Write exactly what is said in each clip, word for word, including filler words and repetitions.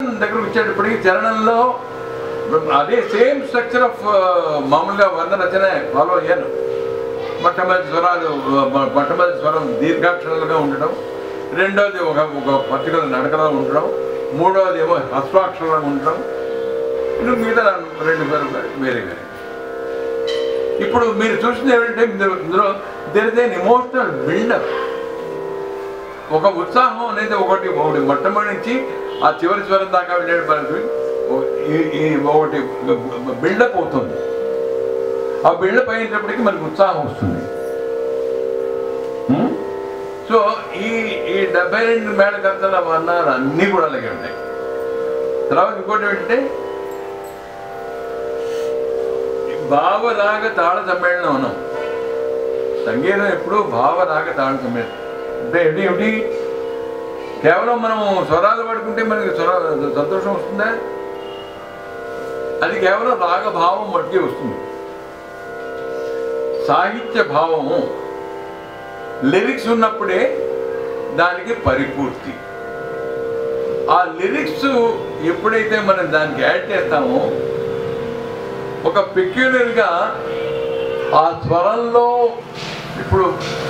దగ్గర వచ్చేటప్పటికి చరణంలో అదే సేమ్ స్ట్రక్చర్ ఆఫ్ మామూలుగా వర్ణ రచన ఫాలో అయ్యాను. మొట్టమొదటి స్వరాలు మొట్టమొదటి స్వరం దీర్ఘాక్షరాలుగా ఉండడం, రెండోది ఒక ఒక పర్టికులర్ నడకలో ఉండడం, మూడోది ఏమో హస్వాక్షరాలుగా ఉండడం, ఇటు మిగతా రెండు స్వరం వేరే వేరే. ఇప్పుడు మీరు చూసింది ఏమంటే ఇందులో there is an emotional buildup. ఒక ఉత్సాహం అనేది ఒకటి ఒకటి మొట్టమొదటి నుంచి ఆ చివరి స్వరం దాకా వెళ్ళేటప్పటికి ఒకటి బిల్డప్ అవుతుంది. ఆ బిల్డప్ అయినప్పటికీ మనకు ఉత్సాహం వస్తుంది. సో ఈ ఈ డెబ్బై రెండు మేళకర్తల వర్ణాలు అన్నీ కూడా అలాగే ఉంటాయి. తర్వాత ఇంకోటి ఏంటంటే భావరాగ తాళ సమ్మేళనం అన్నాం. సంగీతం ఎప్పుడు భావరాగ తాళ సమ్మేళనం అంటే ఏంటి ఏమిటి కేవలం మనం స్వరాలు పడుకుంటే మనకి స్వర సంతోషం వస్తుందా? అది కేవలం రాగభావం మట్టికి వస్తుంది. సాహిత్య భావము లిరిక్స్ ఉన్నప్పుడే దానికి పరిపూర్తి. ఆ లిరిక్స్ ఎప్పుడైతే మనం దానికి యాడ్ చేస్తామో ఒక పెక్యులర్గా ఆ స్వరంలో ఇప్పుడు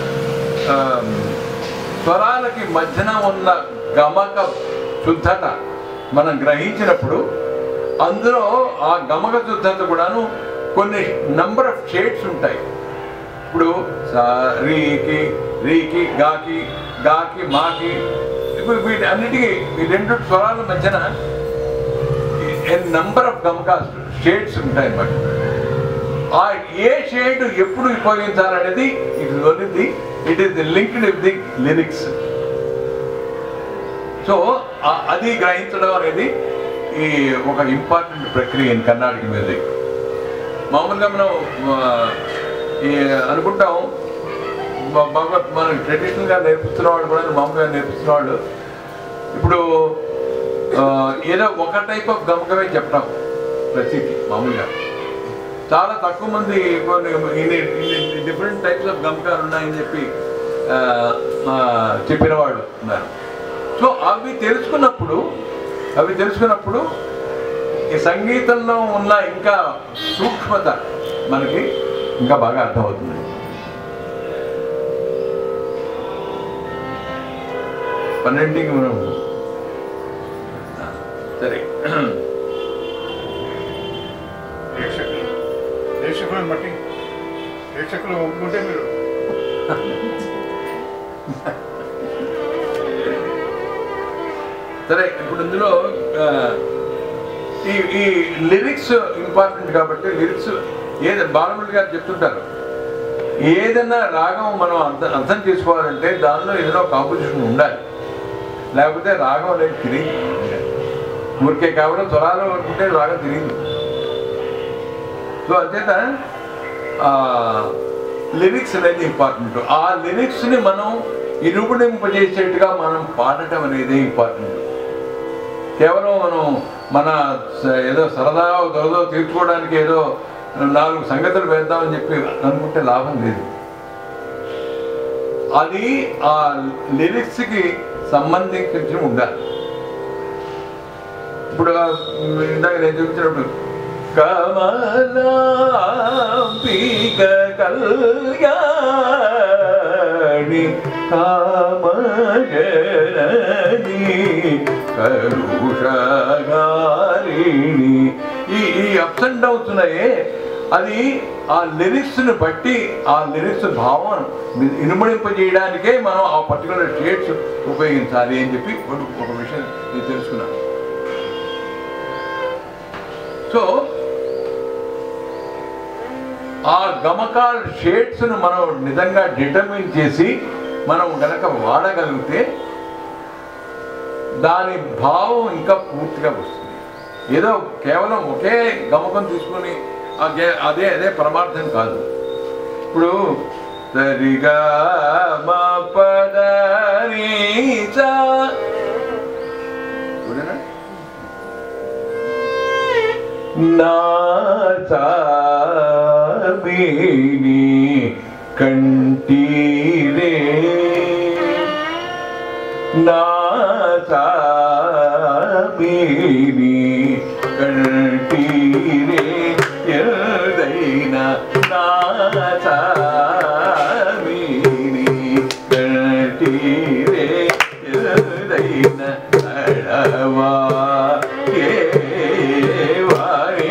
స్వరాలకి మధ్యన ఉన్న గమక శుద్ధత మనం గ్రహించినప్పుడు అందులో ఆ గమక శుద్ధత కూడాను కొన్ని నంబర్ ఆఫ్ షేడ్స్ ఉంటాయి. ఇప్పుడు రీకి రీకి గాకి గాకి మాకి ఇప్పుడు వీటి అన్నిటికీ ఈ రెండు స్వరాల మధ్యన నంబర్ ఆఫ్ గమక షేడ్స్ ఉంటాయి అన్నమాట. ఆ ఏ షేడ్ ఎప్పుడు ఉపయోగించాలనేది it only it is the linked with the lyrics. So అది గ్రహించడం అనేది ఈ ఒక ఇంపార్టెంట్ ప్రక్రియ ఇన్ కర్ణాటక మ్యూజిక్. మామూలుగా మనం ఈ అనుకుంటాం భగవత్ మనం ట్రెడిషనల్గా నేర్పిస్తున్న వాళ్ళు కూడా మామూలుగా నేర్పిస్తున్న వాళ్ళు ఇప్పుడు ఏదో ఒక టైప్ ఆఫ్ గమకమే చెప్తాం ప్రతికి. మామూలుగా చాలా తక్కువ మంది కొన్ని ఇన్ని డిఫరెంట్ టైప్స్ ఆఫ్ గమకాలు ఉన్నాయని చెప్పి చెప్పిన వాళ్ళు ఉన్నారు. సో అవి తెలుసుకున్నప్పుడు అవి తెలుసుకున్నప్పుడు ఈ సంగీతంలో ఉన్న ఇంకా సూక్ష్మత మనకి ఇంకా బాగా అర్థమవుతుంది. పన్నెండుకి మనం సరే ప్రేక్షకులు ప్రేక్షకులను బట్టి ప్రేక్షకులు ఒప్పుకుంటే మీరు సరే ఇప్పుడు ఇందులో ఈ ఈ లిరిక్స్ ఇంపార్టెంట్ కాబట్టి లిరిక్స్ ఏది బాలమురళి గారు చెప్తుంటారు, ఏదైనా రాగం మనం అర్థం అర్థం చేసుకోవాలంటే దానిలో ఏదైనా కాంపోజిషన్ ఉండాలి, లేకపోతే రాగం అనేది తిరిగి ఊరికే కేవలం స్వరాలు అనుకుంటే రాగం తిరిగింది. సో అంచేత లిరిక్స్ అనేది ఇంపార్టెంట్. ఆ లిరిక్స్ని మనం ఇరుబడింపజేసేట్టుగా మనం పాడటం అనేది ఇంపార్టెంట్. కేవలం మనం మన ఏదో సరదా దొరదో తీర్చుకోవడానికి ఏదో నాలుగు సంగతులు వేద్దామని చెప్పి అనుకుంటే లాభం లేదు. అది ఆ లిరిక్స్కి సంబంధించి ఉండాలి. ఇప్పుడు ఇందాక నేను చూపించినప్పుడు కమలాంబిక కళ్యాణి కామజనని కరుషగారిణి ఈ ఈ అప్స్ అండ్ డౌన్స్ ఉన్నాయే, అది ఆ లిరిక్స్ని బట్టి ఆ లిరిక్స్ భావం ఇనుమడింపజేయడానికే మనం ఆ పర్టికులర్ షేడ్స్ ఉపయోగించాలి అని చెప్పి ఒక విషయం నేను తెలుసుకున్నాను. సో ఆ గమకాల షేడ్స్ను మనం నిజంగా డిటర్మిన్ చేసి మనం గనక వాడగలిగితే దాని భావం ఇంకా పూర్తిగా వస్తుంది. ఏదో కేవలం ఒకే గమకం తీసుకుని అదే అదే అదే పరమార్థం కాదు. ఇప్పుడు సరిగా మా పదని చూడనా నాసాబిని కంటీరే నాసాబిని సామీని కంటీరే ఎదైనా నా సామీని కంటీరే ఎదైనా అడవా ఏ వారి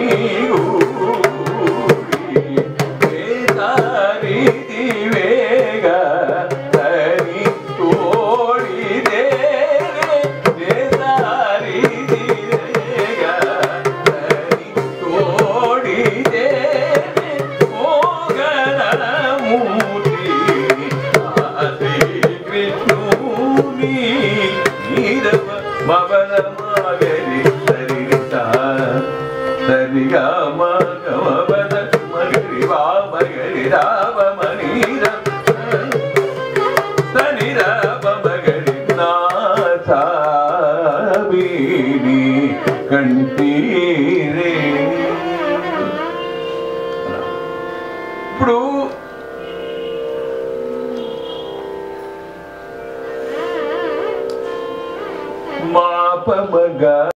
కంటీరే. ఇప్పుడు మాపమగా